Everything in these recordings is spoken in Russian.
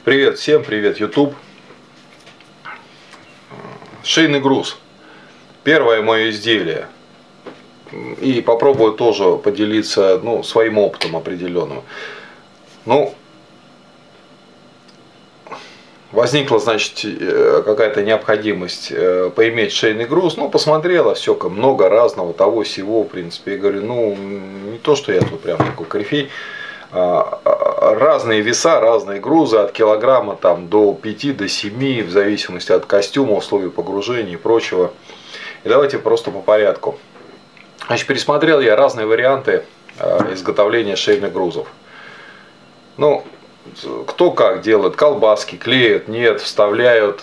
Привет всем, привет YouTube. Шейный груз. Первое мое изделие. И попробую тоже поделиться своим опытом определенным. Возникла, значит, какая-то необходимость поиметь шейный груз. Посмотрела, все, много разного, того всего, в принципе. Я говорю, не то, что я тут прям такой корифей. Разные веса, разные грузы, от килограмма там, до 5, до 7, в зависимости от костюма, условий погружения и прочего. И давайте просто по порядку. Значит, пересмотрел я разные варианты изготовления шейных грузов. Кто как делает, колбаски, клеят, нет, вставляют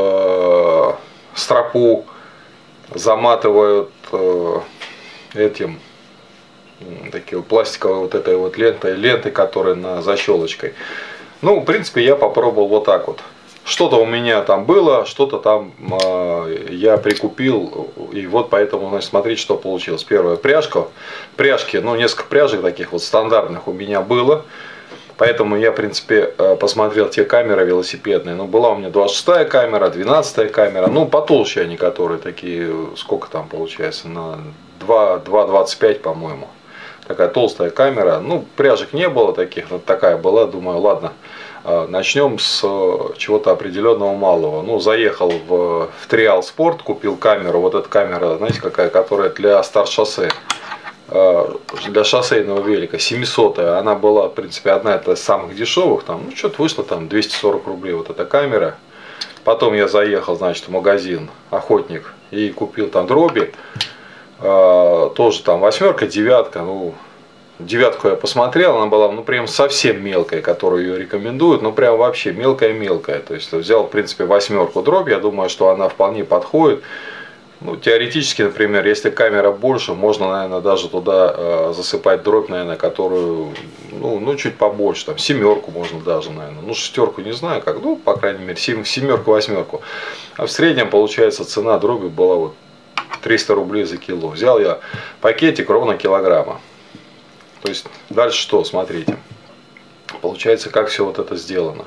стропу, заматывают этим. Такие пластиковой вот этой вот лентой, которая на защелочкой. В принципе, я попробовал вот так вот. Что-то у меня там было, что-то там я прикупил, и вот поэтому, значит, смотрите, что получилось. Первая пряжка, пряжки, несколько пряжек таких вот стандартных у меня было. Поэтому я, в принципе, посмотрел те камеры велосипедные. Была у меня 26-я камера, 12-я камера. Потолще они, которые такие, сколько там получается, на 2,25, по-моему. Такая толстая камера. Пряжек не было таких, вот такая была. Думаю, ладно, начнем с чего-то определенного малого. Заехал в Триал Спорт, купил камеру. Вот эта камера, знаете, какая, которая для старт-шоссе. Для шоссейного велика, 700-я. Она была, в принципе, одна из самых дешевых. Там, что-то вышло там 240 рублей вот эта камера. Потом я заехал, значит, в магазин Охотник и купил там дроби. Тоже там 8-ка, 9-ка. Девятку я посмотрел, она была прям совсем мелкая, которую ее рекомендуют, прям вообще мелкая-мелкая. То есть взял, в принципе, 8-ку дробь, я думаю, что она вполне подходит. Теоретически, например, если камера больше, можно, наверное, даже туда засыпать дробь, наверное, которую, чуть побольше, там, 7-ку можно даже, наверное, 6-ку не знаю как, по крайней мере, 7-ку, 8-ку. А в среднем, получается, цена дроби была вот 300 рублей за кило. Взял я пакетик ровно килограмма. То есть, дальше что, смотрите, получается, как все вот это сделано.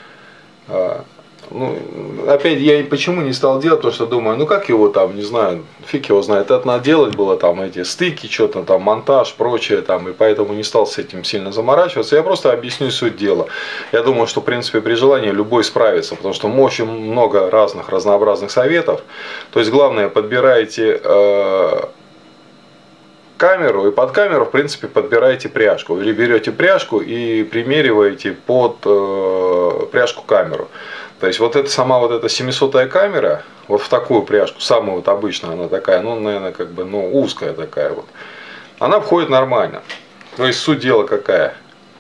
Опять я почему не стал делать, то что думаю, как его там, не знаю, фиг его знает, это надо делать было, там эти стыки, что-то там, монтаж, прочее, там, и поэтому не стал с этим сильно заморачиваться. Я просто объясню суть дела. Я думаю, что, в принципе, при желании любой справится, потому что очень много разнообразных советов. То есть, главное, подбирайте камеру, и под камеру, в принципе, подбираете пряжку. Или берете пряжку и примериваете под пряжку камеру. То есть, вот эта 700-я камера, вот в такую пряжку, самую вот обычную, она такая, наверное, узкая такая вот, она входит нормально. То есть, суть дела какая?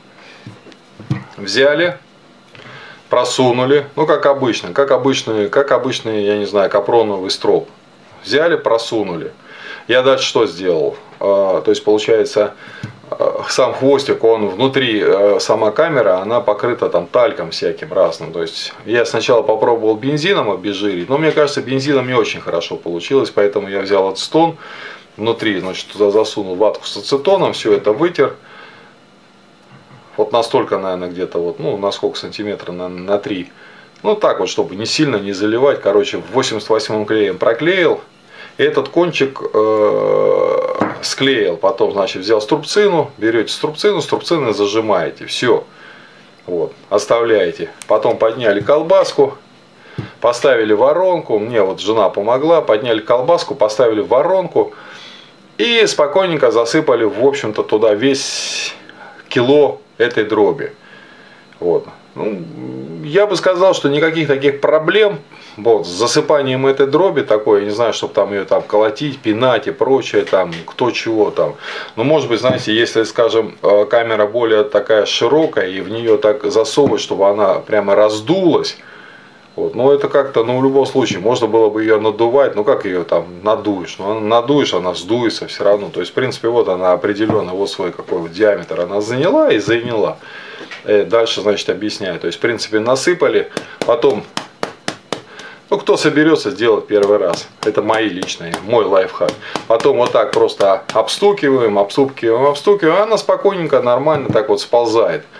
Взяли, просунули, как обычный, я не знаю, капроновый строп. Взяли, просунули. Я дальше что сделал? То есть, получается, сам хвостик, он внутри, сама камера, она покрыта там тальком всяким разным. То есть, я сначала попробовал бензином обезжирить, но мне кажется, бензином не очень хорошо получилось, поэтому я взял ацетон внутри, значит, туда засунул ватку с ацетоном, все это вытер. Вот настолько, наверное, где-то вот, на сколько сантиметров, на 3. Так вот, чтобы не сильно не заливать. Короче, 88-м клеем проклеил. Этот кончик склеил, потом, значит, взял струбцину, берете струбцины зажимаете, все, вот, оставляете. Потом подняли колбаску, поставили воронку, мне вот жена помогла, подняли колбаску, поставили в воронку и спокойненько засыпали, в общем-то, туда весь кило этой дроби. Вот. Я бы сказал, что никаких таких проблем с засыпанием этой дроби такой, я не знаю, чтобы там ее там колотить, пинать и прочее, там кто чего там. Может быть, знаете, если, скажем, камера более такая широкая и в нее так засовывать, чтобы она прямо раздулась. Вот. Это как-то, в любом случае, можно было бы ее надувать, как ее там надуешь? Надуешь, она сдуется все равно. То есть, в принципе, вот она определенно, вот свой какой вот диаметр она заняла и заняла. Дальше, значит, объясняю. То есть, в принципе, насыпали, потом, кто соберется сделать первый раз, это мой лайфхак. Потом вот так просто обстукиваем, она спокойненько, нормально так вот сползает.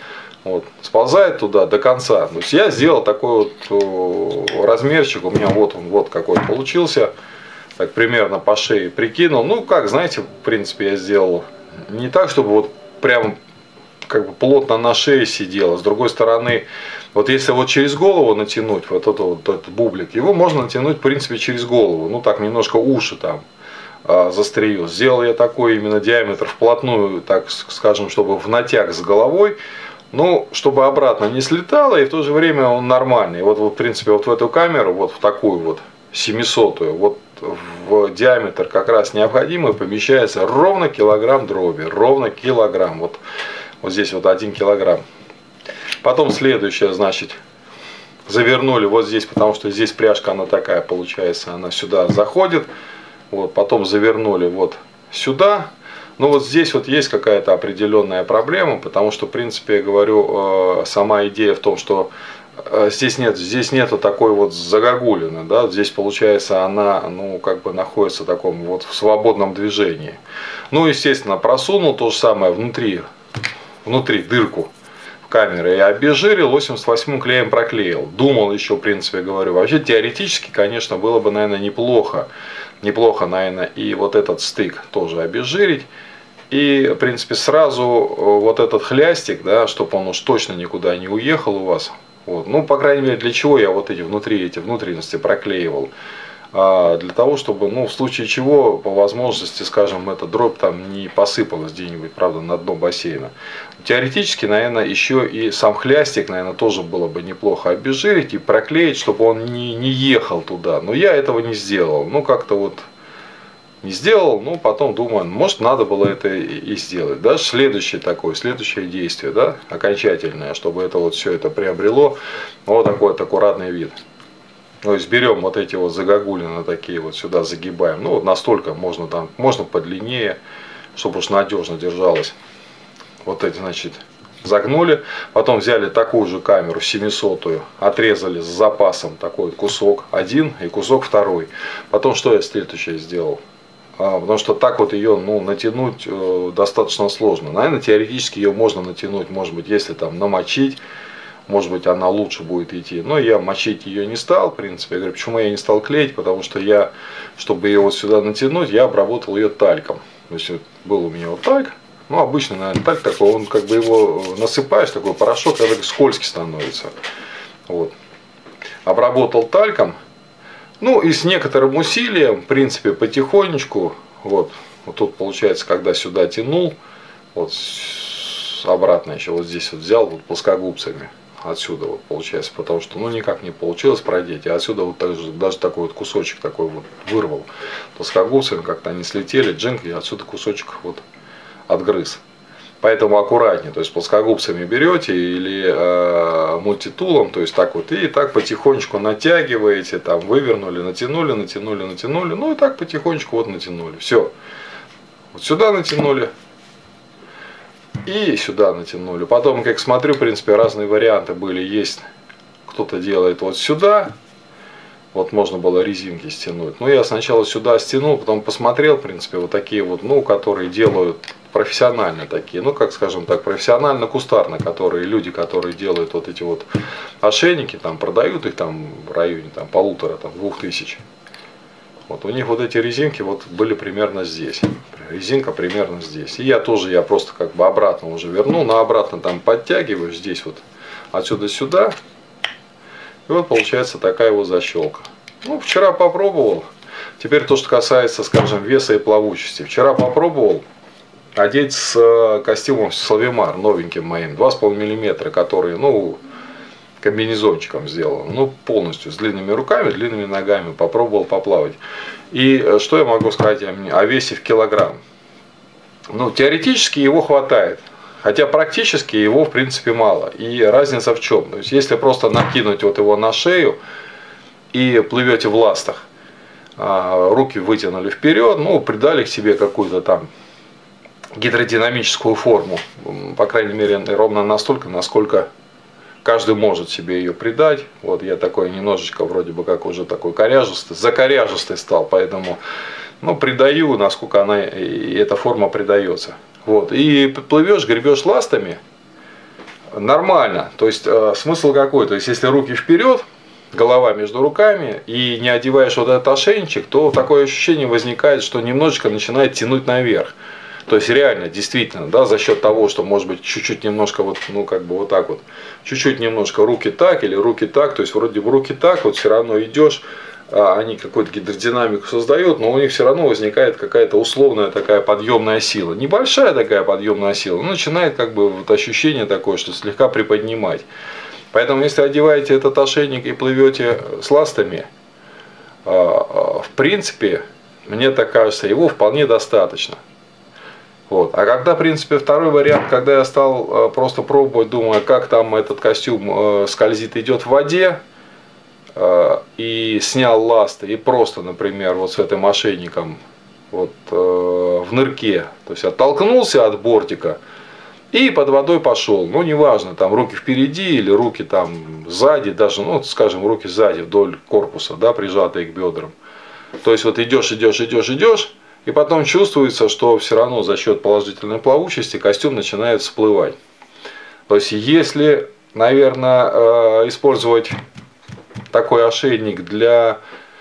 Вот, сползает туда до конца. То есть я сделал такой вот размерчик, у меня вот он, вот какой получился. Так примерно по шее прикинул. Ну, как, знаете, в принципе, я сделал не так, чтобы вот прям как бы плотно на шее сидело. С другой стороны, вот если вот через голову натянуть вот этот бублик, его можно натянуть, в принципе, через голову. Ну, так, немножко уши там застрию. Сделал я такой именно диаметр вплотную, так скажем, чтобы в натяг с головой. Ну, чтобы обратно не слетало, и в то же время он нормальный. Вот, в принципе, вот в эту камеру, вот в такую вот 700-ю, вот в диаметр как раз необходимый помещается ровно килограмм дроби. Ровно килограмм. Вот здесь вот 1 килограмм. Потом следующее, значит, завернули вот здесь, потому что здесь пряжка, она такая получается, она сюда заходит. Вот, потом завернули вот сюда. Ну вот здесь вот есть какая-то определенная проблема, потому что, в принципе, я говорю, сама идея в том, что здесь нету такой вот загогулины, да, здесь получается она, ну, как бы находится в таком вот в свободном движении. Ну, естественно, просунул то же самое внутри дырку в камеры и обезжирил, 88-м клеем проклеил. Думал еще, в принципе, говорю, вообще теоретически, конечно, было бы, наверное, неплохо, наверное, и вот этот стык тоже обезжирить. И, в принципе, сразу вот этот хлястик, да, чтобы он уж точно никуда не уехал у вас. Вот. Ну, по крайней мере, для чего я вот эти внутренности проклеивал? Для того, чтобы, ну, в случае чего, по возможности, скажем, эта дробь там не посыпалась где-нибудь, правда, на дно бассейна. Теоретически, наверное, еще и сам хлястик, наверное, тоже было бы неплохо обезжирить и проклеить, чтобы он не ехал туда. Но я этого не сделал. Ну, как-то вот не сделал, ну, потом думаю, может, надо было это и сделать. Даже следующее действие, да, окончательное, чтобы это вот все это приобрело вот такой вот аккуратный вид. То есть берем вот эти вот загогулины такие вот сюда загибаем, ну, вот настолько можно там, можно подлиннее, чтобы уж надежно держалось. Вот эти, значит, загнули, потом взяли такую же камеру 700-ю, отрезали с запасом такой вот кусок один и кусок второй. Потом что я следующее сделал? Потому что так вот ее, ну, натянуть достаточно сложно. Наверное, теоретически ее можно натянуть, может быть, если там намочить, может быть, она лучше будет идти. Но я мочить ее не стал, в принципе. Я говорю, почему я не стал клеить? Потому что я, чтобы ее вот сюда натянуть, я обработал ее тальком. То есть был у меня вот тальк. Ну, обычно, наверное, тальк такой, он как бы его насыпаешь, такой порошок, когда скользкий становится. Вот. Обработал тальком. Ну, и с некоторым усилием, в принципе, потихонечку, вот тут получается, когда сюда тянул, вот обратно еще вот здесь вот взял вот плоскогубцами, отсюда вот получается, потому что, ну, никак не получилось продеть, и отсюда вот даже такой вот кусочек такой вот вырвал плоскогубцами, как-то они слетели, джинк, и отсюда кусочек вот отгрыз. Поэтому аккуратнее, то есть плоскогубцами берете или мультитулом, то есть так вот, и так потихонечку натягиваете, там вывернули, натянули, ну и так потихонечку вот натянули. Все. Вот сюда натянули и сюда натянули. Потом, как смотрю, в принципе, разные варианты были. Есть, кто-то делает вот сюда, вот можно было резинки стянуть. Но я сначала сюда стянул, потом посмотрел, в принципе, вот такие вот, ну, которые делают профессионально такие, ну, как скажем так, профессионально-кустарно, люди, которые делают вот эти вот ошейники, там продают их там в районе там 1500-2000. Вот у них вот эти резинки вот были примерно здесь. Резинка примерно здесь. И я просто как бы обратно уже вернул, на обратно там подтягиваю, здесь вот отсюда сюда. И вот получается такая вот защелка. Ну, вчера попробовал. Теперь то, что касается, скажем, веса и плавучести. Вчера попробовал одеть с костюмом Славимар, новеньким моим, 2,5 мм, который, ну, комбинезончиком сделан. Ну, полностью, с длинными руками, длинными ногами. Попробовал поплавать. И что я могу сказать о весе в килограмм? Ну, теоретически его хватает. Хотя практически его, в принципе, мало. И разница в чем? То есть, если просто накинуть вот его на шею и плывете в ластах, руки вытянули вперед, ну, придали к себе какую-то там гидродинамическую форму. По крайней мере, ровно настолько, насколько каждый может себе ее придать. Вот я такой немножечко вроде бы как уже такой закоряжистый стал, поэтому, ну, придаю, насколько эта форма придается. Вот. И плывешь, гребешь ластами, нормально. То есть смысл какой? То есть если руки вперед, голова между руками, и не одеваешь вот этот ошейничек, то такое ощущение возникает, что немножечко начинает тянуть наверх. То есть реально, действительно, да, за счет того, что может быть чуть-чуть немножко вот, ну как бы вот так вот, чуть-чуть немножко руки так или руки так, то есть вроде бы руки так, вот все равно идешь, они какую-то гидродинамику создают, но у них все равно возникает какая-то условная такая подъемная сила. Небольшая такая подъемная сила, но начинает как бы вот ощущение такое, что слегка приподнимать. Поэтому если одеваете этот ошейник и плывете с ластами, в принципе, мне так кажется, его вполне достаточно. Вот. А когда, в принципе, второй вариант, когда я стал просто пробовать, думаю, как там этот костюм скользит, идет в воде, и снял ласты, и просто, например, вот с этим ошейником вот, в нырке, то есть оттолкнулся от бортика и под водой пошел. Ну, неважно, там руки впереди или руки там сзади, даже, ну, скажем, руки сзади вдоль корпуса, да, прижатые к бедрам. То есть вот идешь, и потом чувствуется, что все равно за счет положительной плавучести костюм начинает всплывать. То есть если, наверное, использовать такой ошейник для,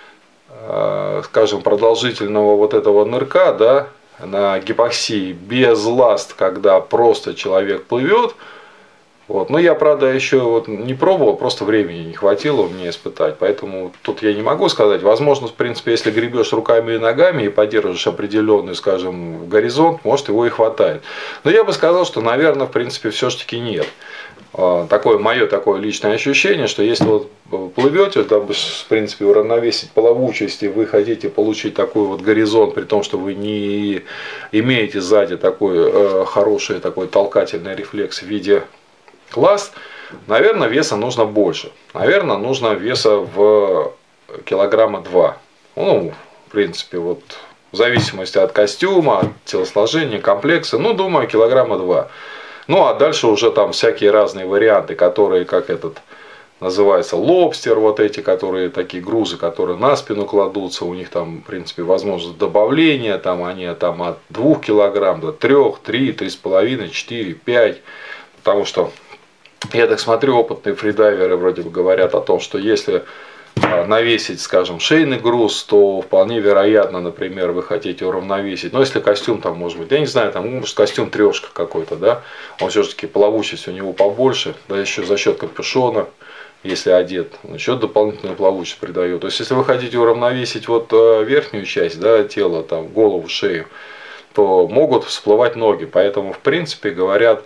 скажем, продолжительного вот этого нырка, да, на гипоксии без ласт, когда просто человек плывет. Вот. Но я, правда, еще вот не пробовал, просто времени не хватило у меня испытать, поэтому тут я не могу сказать. Возможно, в принципе, если гребешь руками и ногами и поддерживаешь определенный, скажем, горизонт, может, его и хватает. Но я бы сказал, что, наверное, в принципе, все-таки нет. Такое мое такое личное ощущение, что если вот плывете, дабы, в принципе, уравновесить плавучесть, и вы хотите получить такой вот горизонт, при том, что вы не имеете сзади такой хороший такой толкательный рефлекс в виде ласт, наверное, веса нужно больше. Наверное, нужно веса в килограмма 2. Ну, в принципе, вот в зависимости от костюма, от телосложения, комплекса, ну, думаю, килограмма 2. Ну, а дальше уже там всякие разные варианты, которые, как этот называется, лобстер, вот эти, которые такие грузы, которые на спину кладутся, у них там, в принципе, возможность добавления, там они там от 2 килограмм до 3, 3, 3,5, 4, 5, потому что я так смотрю, опытные фридайверы вроде бы говорят о том, что если навесить, скажем, шейный груз, то вполне вероятно, например, вы хотите уравновесить. Но если костюм там может быть, я не знаю, там может костюм трешка какой-то, да, он все-таки плавучесть у него побольше, да еще за счет капюшона, если одет, еще дополнительную плавучесть придает. То есть, если вы хотите уравновесить вот верхнюю часть, да, тела, там, голову, шею, то могут всплывать ноги. Поэтому, в принципе, говорят,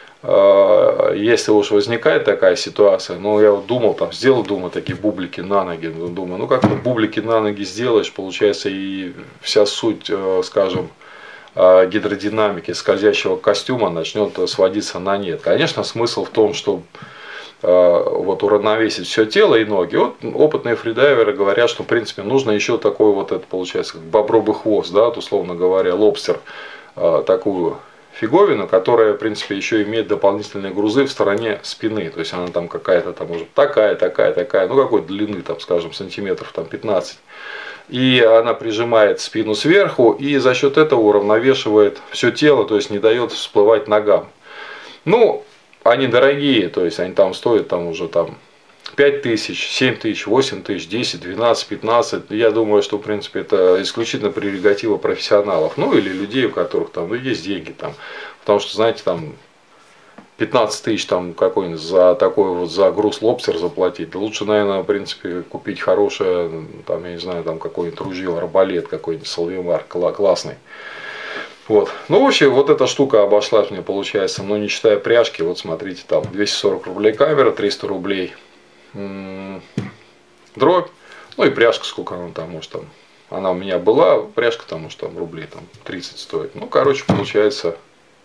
если уж возникает такая ситуация, ну, я вот думал, там, сделал, думаю, такие бублики на ноги, думаю, ну, как-то бублики на ноги сделаешь, получается, и вся суть, скажем, гидродинамики скользящего костюма начнет сводиться на нет. Конечно, смысл в том, что вот уравновесить все тело и ноги. Вот опытные фридайверы говорят, что, в принципе, нужно еще такой вот, это получается, как бобровый хвост, да, вот, условно говоря, лобстер, такую фиговину, которая, в принципе, еще имеет дополнительные грузы в стороне спины. То есть она там какая-то там может такая, ну какой длины, там, скажем, сантиметров там 15. И она прижимает спину сверху и за счет этого уравновешивает все тело, то есть не дает всплывать ногам. Ну, они дорогие, то есть они там стоят там уже там 5000, 7000, 8000, 10, 12, 15. Я думаю, что, в принципе, это исключительно прерогатива профессионалов. Ну, или людей, у которых там ну, есть деньги. Там. Потому что, знаете, там 15 тысяч там какой-нибудь за такой вот за груз лобстер заплатить. Да лучше, наверное, в принципе, купить хорошее, там, я не знаю, там какой-нибудь ружье, арбалет какой-нибудь, Салвимар, классный. Вот. Ну, вообще, вот эта штука обошлась мне, получается, ну, не считая пряжки, вот смотрите, там 240 рублей камера, 300 рублей дробь, ну и пряжка, сколько она там, может там, она у меня была, пряжка там, может там рублей там 30 стоит. Ну, короче, получается,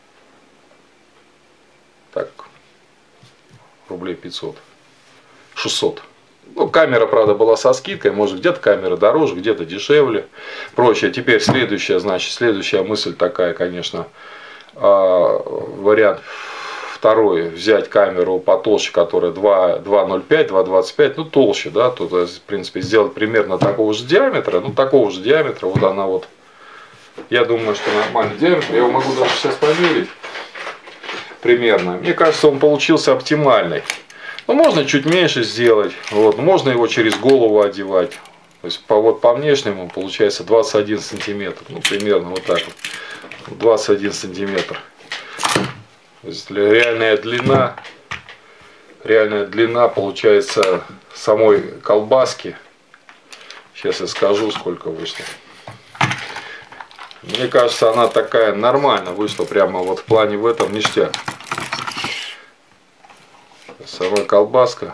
так, рублей 500, 600. Ну, камера, правда, была со скидкой, может где-то камера дороже, где-то дешевле, прочее. Теперь следующая, значит, следующая мысль такая, конечно, вариант второй, взять камеру потолще, которая 2,05, 2,25, ну толще, да, тут, в принципе, сделать примерно такого же диаметра, ну такого же диаметра, вот она вот, я думаю, что нормальный диаметр, я его могу даже сейчас померить. примерно. Мне кажется, он получился оптимальный. Ну, можно чуть меньше сделать. Вот. Можно его через голову одевать. То есть по внешнему получается 21 сантиметр. Ну, примерно вот так вот. 21 сантиметр. То есть реальная длина получается самой колбаски. Сейчас я скажу, сколько вышло. Мне кажется, она такая нормально вышла, прямо вот в плане в этом ништяк. Сама колбаска.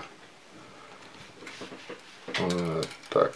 Так.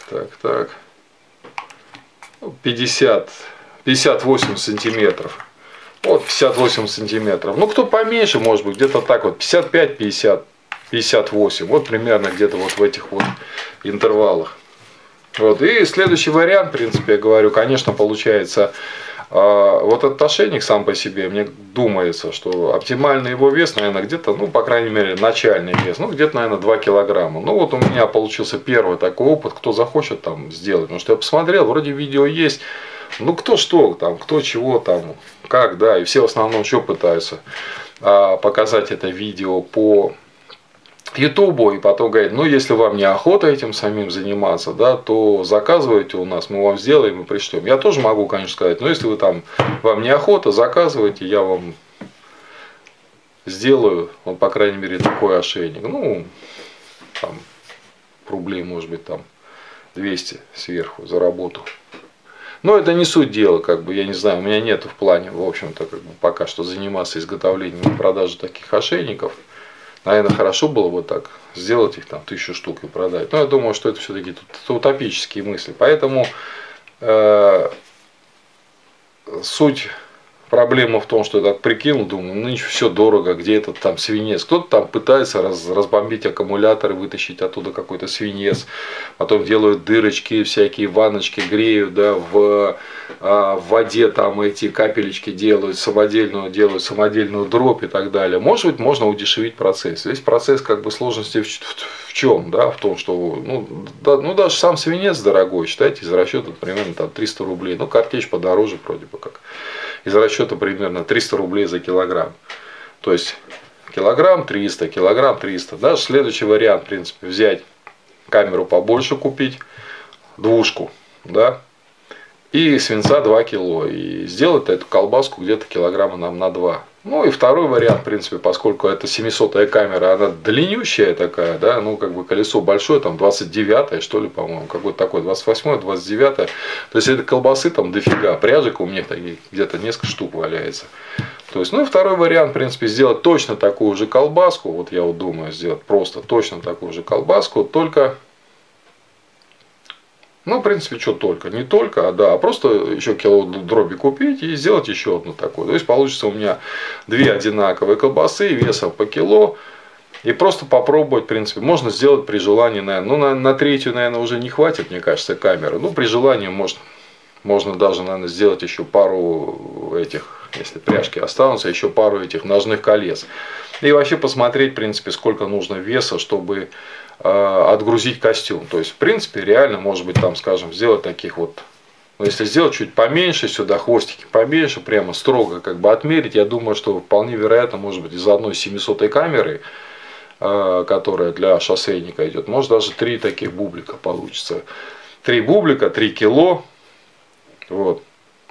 58 сантиметров. Вот 58 сантиметров. Ну, кто поменьше, может быть, где-то так вот, 55, 50, 58. Вот примерно где-то вот в этих вот интервалах. Вот. И следующий вариант, в принципе, я говорю, конечно, получается, вот этот ошейник сам по себе, мне думается, что оптимальный его вес, наверное, где-то, ну, по крайней мере, начальный вес, ну, где-то, наверное, 2 килограмма. Ну, вот у меня получился первый такой опыт, кто захочет там сделать. Потому что я посмотрел, вроде видео есть, ну, кто что, там, кто чего там, как, да, и все в основном что пытаются показать это видео по Ютубу, и потом говорит, ну, если вам не охота этим самим заниматься, да, то заказывайте у нас, мы вам сделаем и пришлем. Я тоже могу, конечно, сказать, но если вам не охота, заказывайте, я вам сделаю, вот, по крайней мере, такой ошейник. Ну, там, рублей, может быть, там 200 сверху за работу. Но это не суть дела, как бы, я не знаю, у меня нету в плане, в общем-то, как бы, пока что заниматься изготовлением и продажей таких ошейников. Наверное, хорошо было бы так сделать их там 1000 штук и продать. Но я думаю, что это все-таки утопические мысли. Поэтому суть проблемы в том, что я так прикинул, думаю, ну ничего, все дорого, где этот там свинец. Кто-то там пытается разбомбить аккумулятор и вытащить оттуда какой-то свинец. Потом делают дырочки, всякие ванночки греют, да, в воде там эти капелечки делают самодельную дробь и так далее. Может быть, можно удешевить процесс. Весь процесс как бы сложности в чем, да, в том, что ну даже сам свинец дорогой, считайте, из расчета примерно там 300 рублей. Ну, картечь подороже вроде бы как. Из расчета примерно 300 рублей за килограмм. То есть килограмм 300, килограмм 300. Даже следующий вариант, в принципе, взять камеру побольше купить, двушку, да, и свинца 2 кило. И сделать эту колбаску где-то килограмма нам на 2. Ну и второй вариант, в принципе, поскольку это 700-я камера, она длиннющая такая, да, ну как бы колесо большое, там 29-е, что ли, по-моему, какой-то такой, 28-е, 29-е. То есть это колбасы там дофига, пряжек у меня где-то несколько штук валяется. То есть, ну и второй вариант, в принципе, сделать точно такую же колбаску, вот я вот думаю сделать просто точно такую же колбаску, только... Ну, в принципе, что только. Не только, а просто еще кило дроби купить и сделать еще одну такую. То есть получится у меня 2 одинаковые колбасы весом по кило. И просто попробовать, в принципе, можно сделать при желании, наверное. Ну, на третью, наверное, уже не хватит, мне кажется, камеры. Ну, при желании можно даже, наверное, сделать еще пару этих, если пряжки останутся, еще пару этих ножных колец. И вообще посмотреть, в принципе, сколько нужно веса, чтобы отгрузить костюм. То есть, в принципе, реально, может быть, там, скажем, сделать таких вот, ну, если сделать чуть поменьше, сюда хвостики поменьше, прямо строго как бы отмерить, я думаю, что вполне вероятно, может быть, из одной 700-й камеры, которая для шоссейника идет, может даже 3 таких бублика получится. 3 бублика, 3 кило, вот.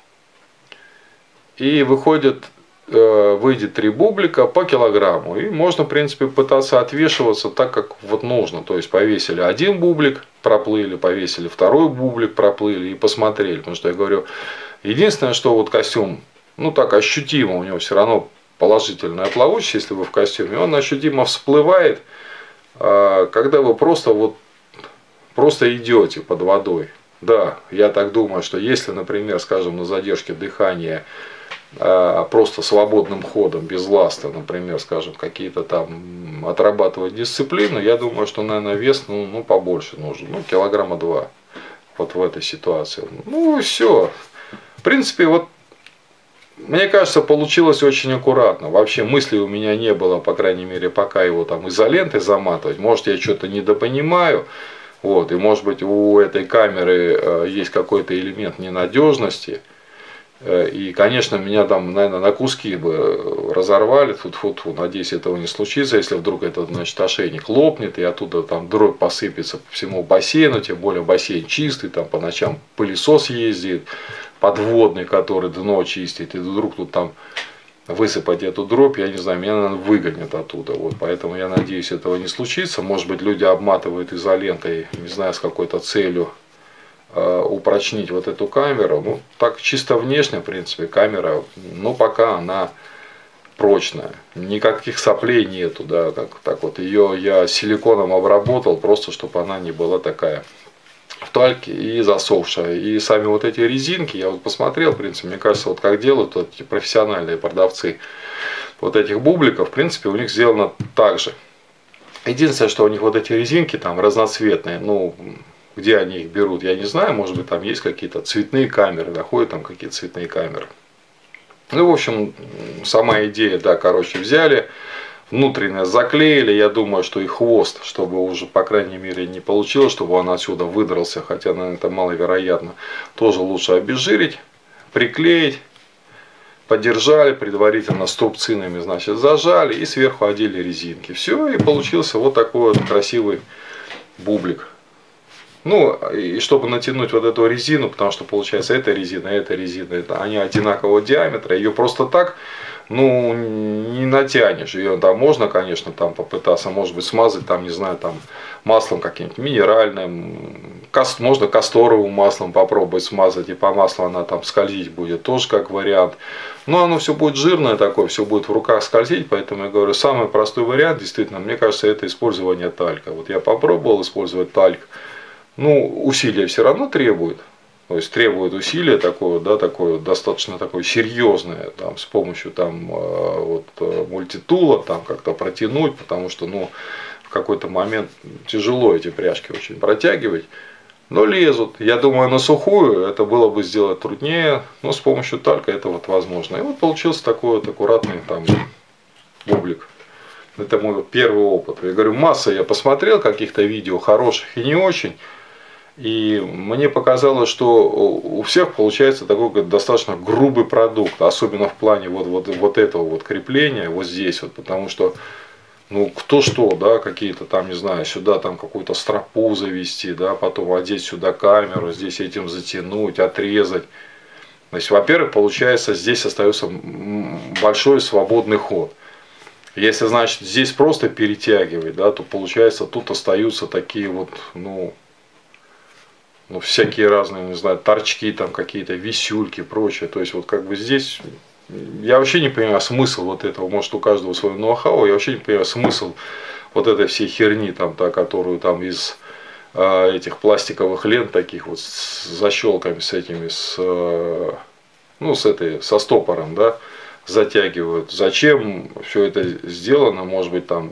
И выйдет 3 бублика по килограмму. И можно, в принципе, пытаться отвешиваться так, как вот нужно. То есть повесили 1 бублик, проплыли, повесили 2 бублик, проплыли и посмотрели. Потому что я говорю, единственное, что вот костюм, ну так ощутимо, у него все равно положительная плавучесть, если вы в костюме, он ощутимо всплывает, когда вы просто идете под водой. Да, я так думаю, что если, например, скажем, на задержке дыхания просто свободным ходом, без ласта, например, скажем, какие-то там отрабатывать дисциплину, я думаю, что, наверное, вес ну побольше нужен, ну, килограмма 2 вот в этой ситуации. Ну и все. В принципе, вот мне кажется, получилось очень аккуратно. Вообще мыслей у меня не было, по крайней мере, пока его там изолентой заматывать. Может, я что-то недопонимаю. Вот, и может быть у этой камеры есть какой-то элемент ненадежности. И, конечно, меня там, наверное, на куски бы разорвали. Фу-фу-фу, надеюсь, этого не случится, если вдруг этот, значит, ошейник лопнет, и оттуда там дробь посыпется по всему бассейну, тем более бассейн чистый, там по ночам пылесос ездит, подводный, который дно чистит, и вдруг тут там высыпать эту дробь, я не знаю, меня, наверное, выгонят оттуда. Вот, поэтому я надеюсь, этого не случится. Может быть, люди обматывают изолентой, не знаю, с какой-то целью упрочнить вот эту камеру. Ну, так чисто внешне, в принципе, камера, ну, пока она прочная. Никаких соплей нету, да, так вот. Ее я силиконом обработал, просто чтобы она не была такая в тальке и засохшая. И сами вот эти резинки, я вот посмотрел, в принципе, мне кажется, вот как делают вот эти профессиональные продавцы вот этих бубликов, в принципе, у них сделано так же. Единственное, что у них вот эти резинки там разноцветные, ну, где они их берут, я не знаю, может быть, там есть какие-то цветные камеры, доходят там какие-то цветные камеры. Ну, в общем, сама идея, да, короче, взяли, внутренне заклеили, я думаю, что и хвост, чтобы уже, по крайней мере, не получилось, чтобы он отсюда выдрался, хотя, наверное, это маловероятно, тоже лучше обезжирить, приклеить, подержали, предварительно струбцинами, значит, зажали и сверху одели резинки. Все, и получился вот такой вот красивый бублик. Ну, и чтобы натянуть вот эту резину, потому что получается эта резина, это, они одинакового диаметра, ее просто так, ну, не натянешь. Ее там можно, конечно, там попытаться, может быть, смазать, там, не знаю, там маслом каким-нибудь минеральным, можно касторовым маслом попробовать смазать, и по маслу она там скользить будет, тоже как вариант. Но оно все будет жирное такое, все будет в руках скользить, поэтому я говорю, самый простой вариант, действительно, мне кажется, это использование талька. Вот я попробовал использовать тальк. Ну, усилия все равно требует. То есть требует усилия такое, да, такое достаточно такое серьезное, там, с помощью там, вот, мультитула там как-то протянуть, потому что, ну, в какой-то момент тяжело эти пряжки очень протягивать. Но лезут. Я думаю, на сухую это было бы сделать труднее, но с помощью талька это вот возможно. И вот получился такой вот аккуратный там бублик. Это мой первый опыт. Я говорю, масса я посмотрел каких-то видео хороших и не очень. И мне показалось, что у всех получается такой достаточно грубый продукт, особенно в плане вот этого вот крепления, вот здесь вот, потому что, ну, кто что, да, какие-то там, не знаю, сюда там какую-то стропу завести, да, потом одеть сюда камеру, здесь этим затянуть, отрезать. То есть, во-первых, получается, здесь остается большой свободный ход. Если, значит, здесь просто перетягивать, да, то получается, тут остаются такие вот, ну, всякие разные, не знаю, торчки, там какие-то висюльки, прочее. То есть, вот как бы здесь, я вообще не понимаю смысл вот этого, может, у каждого свой ноу-хау, я вообще не понимаю смысл вот этой всей херни, там, та, которую там из этих пластиковых лент таких вот с защелками, с этими, ну, со стопором, да, затягивают. Зачем все это сделано, может быть, там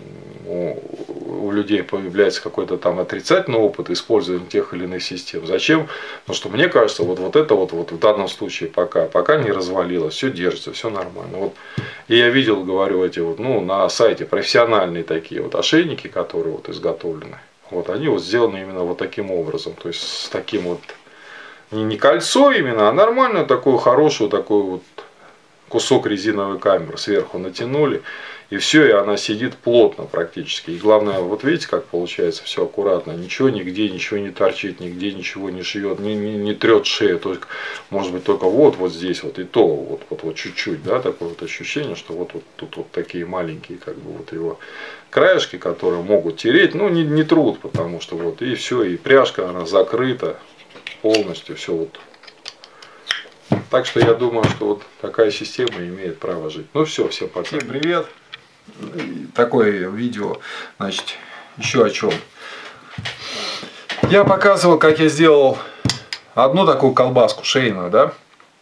у людей появляется какой-то там отрицательный опыт использования тех или иных систем. Зачем? Потому что мне кажется, вот это вот в данном случае пока не развалилось, все держится, все нормально. Вот. И я видел, говорю, эти вот, ну, на сайте профессиональные такие вот ошейники, которые вот изготовлены. Вот они вот сделаны именно вот таким образом. То есть с таким вот не кольцо именно, а нормальную такую хорошую такую вот кусок резиновой камеры сверху натянули, и все, и она сидит плотно практически. И главное, вот видите, как получается все аккуратно, ничего нигде, ничего не торчит, нигде ничего не шьет, не трет шею, только, может быть, только вот здесь вот, и то вот чуть-чуть, да, такое вот ощущение, что вот тут вот такие маленькие, как бы вот его краешки, которые могут тереть, ну, не трут, потому что вот, и все, и пряжка, она закрыта полностью, все вот. Так что я думаю, что вот такая система имеет право жить. Ну все, всем пока. Всем привет. Такое видео, значит, еще о чем. Я показывал, как я сделал одну такую колбаску шейную, да,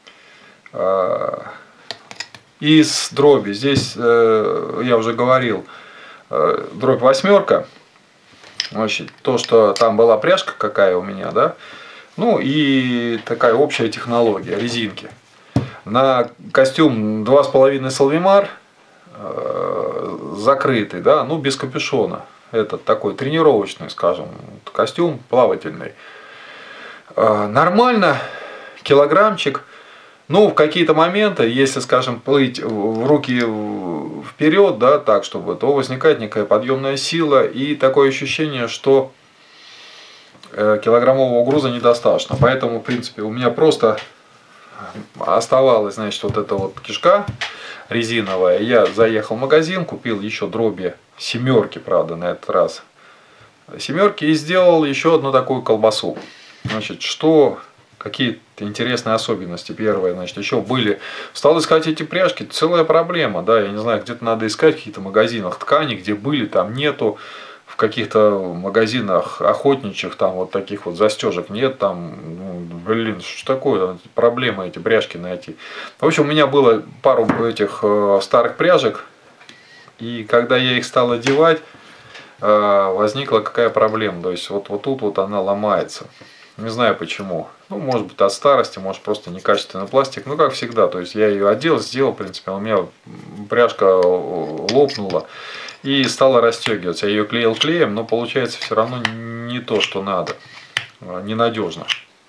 из дроби. Здесь, я уже говорил, дробь 8. Значит, то, что там была пряжка какая у меня, да. Ну и такая общая технология, резинки. На костюм 2,5 Salvimar закрытый, да, ну без капюшона. Этот такой тренировочный, скажем, костюм плавательный. Нормально, килограммчик. Ну, в какие-то моменты, если, скажем, плыть в руки вперед, да, так, чтобы, то возникает некая подъемная сила и такое ощущение, что килограммового груза недостаточно. Поэтому, в принципе, у меня просто оставалась, значит, вот эта вот кишка резиновая. Я заехал в магазин, купил еще дроби семерки, правда, на этот раз. Семерки, и сделал еще одну такую колбасу. Значит, что... Какие-то интересные особенности. Первое, значит, еще были. Стал искать эти пряжки, целая проблема, да, я не знаю, где-то надо искать в каких-то магазинах ткани, где были, там нету. В каких-то магазинах охотничьих, там вот таких вот застежек нет, там, ну, блин, что такое, проблема эти пряжки найти. В общем, у меня было пару этих старых пряжек, и когда я их стал одевать, возникла какая проблема, то есть вот тут вот она ломается. Не знаю почему. Ну, может быть, от старости, может, просто некачественный пластик. Ну, как всегда. То есть, я ее одел, сделал, в принципе, у меня пряжка лопнула и стала расстегиваться. Я ее клеил клеем, но получается все равно не то, что надо. Ненадежно.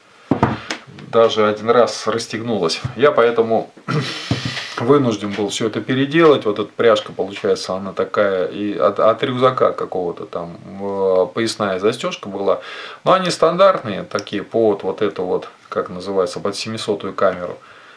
Даже один раз расстегнулась. Я поэтому вынужден был все это переделать. Вот эта пряжка, получается, она такая и от рюкзака какого-то там поясная застежка была. Но они стандартные такие под вот эту вот, как называется, под 700-ю камеру.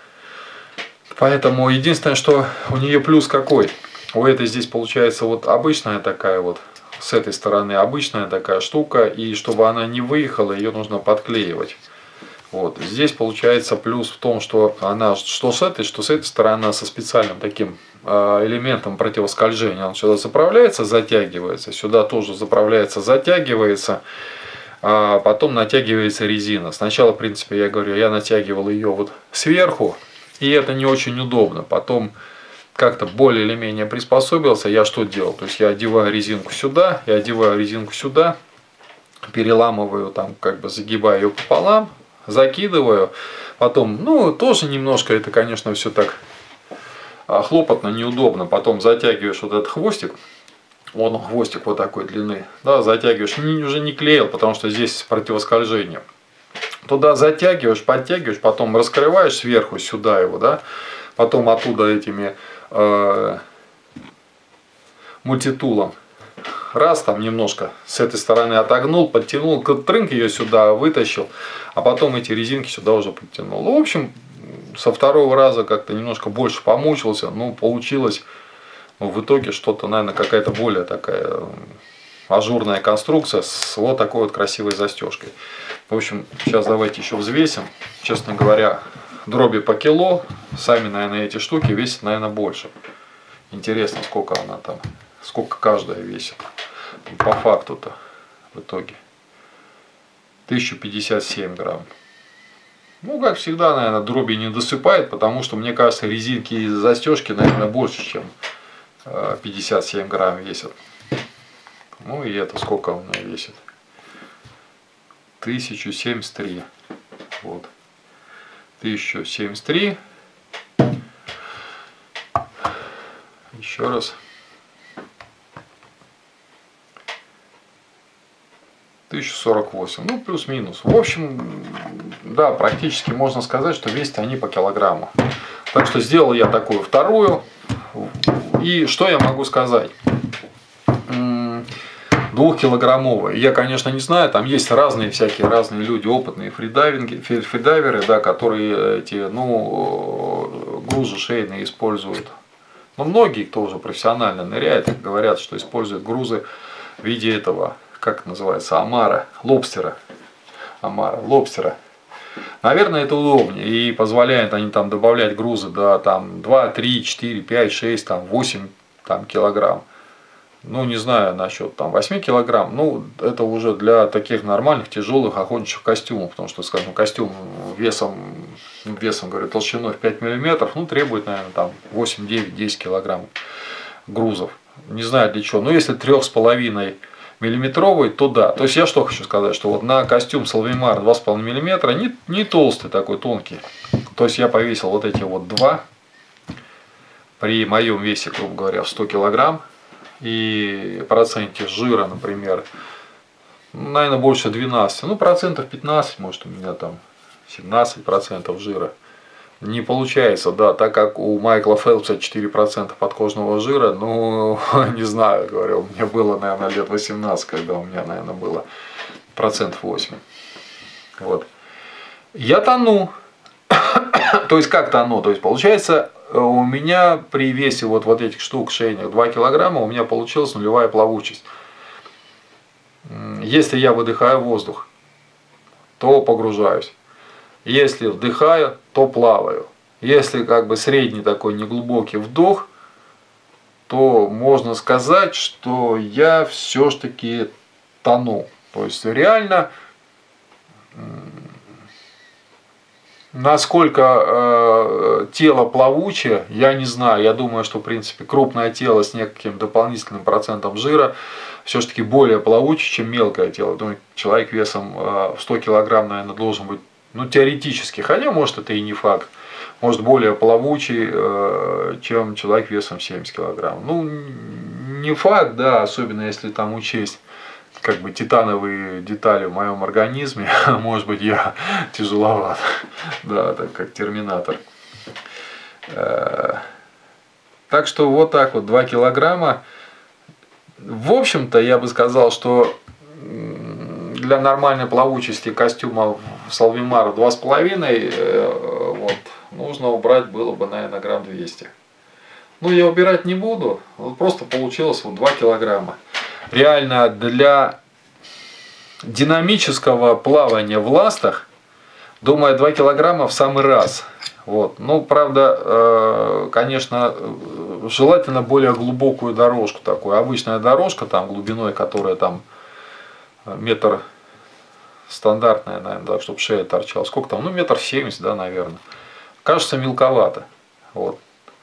Поэтому единственное, что у нее плюс какой. У этой здесь получается вот обычная такая вот, с этой стороны обычная такая штука. И чтобы она не выехала, ее нужно подклеивать. Вот. Здесь получается плюс в том, что она что с этой стороны со специальным таким элементом противоскольжения. Он сюда заправляется, затягивается, сюда тоже заправляется, затягивается, а потом натягивается резина. Сначала, в принципе, я говорю, я натягивал ее вот сверху, и это не очень удобно. Потом как-то более или менее приспособился, я что делал? То есть я одеваю резинку сюда, переламываю там, как бы загибаю ее пополам, закидываю, потом, ну, тоже немножко это, конечно, все так хлопотно, неудобно, потом затягиваешь вот этот хвостик, он хвостик вот такой длины, да, затягиваешь, уже не клеил, потому что здесь противоскольжение, туда затягиваешь, подтягиваешь, потом раскрываешь сверху сюда его, да, потом оттуда этими мультитулом раз там немножко с этой стороны отогнул, подтянул, трынк ее сюда вытащил, а потом эти резинки сюда уже подтянул. В общем, со второго раза как-то немножко больше помучился, но получилось, ну, в итоге что-то, наверное, какая-то более такая ажурная конструкция с вот такой вот красивой застежкой. В общем, сейчас давайте еще взвесим. Честно говоря, дроби по кило, сами, наверное, эти штуки весят, наверное, больше. Интересно, сколько она там, сколько каждая весит. По факту-то в итоге 1057 грамм. Ну, как всегда, наверное, дроби не досыпает, потому что, мне кажется, резинки и застежки, наверное, больше, чем 57 грамм весят. Ну и это сколько у меня весит? 1073. Вот. 1073. Еще раз. 1048, ну плюс-минус. В общем, да, практически можно сказать, что весят они по килограмму. Так что сделал я такую вторую. И что я могу сказать? 2-килограммовая. Я, конечно, не знаю, там есть разные люди, опытные фридайверы, да, которые эти, ну, грузы шейные используют. Но многие, кто уже профессионально ныряет, говорят, что используют грузы в виде этого, как это называется, омара, лобстера. Наверное, это удобнее и позволяет они там добавлять грузы до там 2, 3, 4, 5, 6, там 8 там, килограмм. Ну, не знаю насчет там 8 килограмм, ну, это уже для таких нормальных, тяжелых охотничьих костюмов, потому что, скажем, костюм весом, говорю, толщиной в 5 миллиметров, ну, требует, наверное, там 8, 9, 10 килограмм грузов. Не знаю для чего, но если 3,5 миллиметровый, то да. То есть я что хочу сказать, что вот на костюм Salvimar 2,5 миллиметра не толстый такой, тонкий. То есть я повесил вот эти вот два при моем весе, грубо говоря, в 100 килограмм. И проценте жира, например, наверное, больше 12, ну, процентов 15, может, у меня там 17% жира. Не получается, да, так как у Майкла Фелпса 4% подкожного жира, ну, не знаю, говорю, у меня было, наверное, лет 18, когда у меня, наверное, было 8%. Вот. Я тону. То есть, как тону? То есть, получается, у меня при весе вот этих штук шейных 2 килограмма у меня получилась нулевая плавучесть. Если я выдыхаю воздух, то погружаюсь. Если вдыхаю, то плаваю. Если как бы средний такой неглубокий вдох, то можно сказать, что я все-таки тону. То есть реально, насколько тело плавучее, я не знаю. Я думаю, что в принципе крупное тело с неким дополнительным процентом жира все-таки более плавучее, чем мелкое тело. Думаю, человек весом в 100 килограмм, наверное, должен быть, ну, теоретически, хотя, может, это и не факт, может, более плавучий, чем человек весом 70 килограмм. Ну, не факт, да, особенно если там учесть как бы титановые детали в моем организме, может быть, я тяжеловат, да, так как терминатор. Так что вот так вот, 2 килограмма. В общем-то, я бы сказал, что для нормальной плавучести костюма Salvimar 2,5 вот, нужно убрать было бы, наверное, грамм 200. Ну, я убирать не буду, вот просто получилось вот 2 килограмма. Реально для динамического плавания в ластах, думаю, 2 килограмма в самый раз. Вот. Ну, правда, конечно, желательно более глубокую дорожку такую. Обычная дорожка, там, глубиной, которая там метр стандартная, наверное, да, чтобы шея торчала. Сколько там? Ну, 1,70 м, да, наверное. Кажется, мелковато. Вот.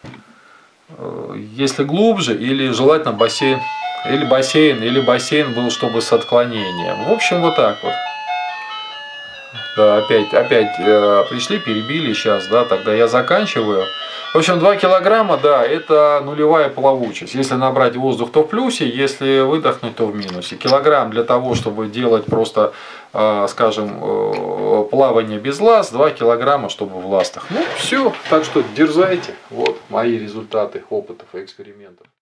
Если глубже, или желательно бассейн, или бассейн был, чтобы с отклонением. В общем, вот так вот. Да, опять пришли, перебили сейчас, да, тогда я заканчиваю. В общем, 2 килограмма, да, это нулевая плавучесть. Если набрать воздух, то в плюсе, если выдохнуть, то в минусе. Килограмм для того, чтобы делать просто, скажем, плавание без ласт, 2 килограмма, чтобы в ластах. Ну, все, так что дерзайте. Вот мои результаты опытов и экспериментов.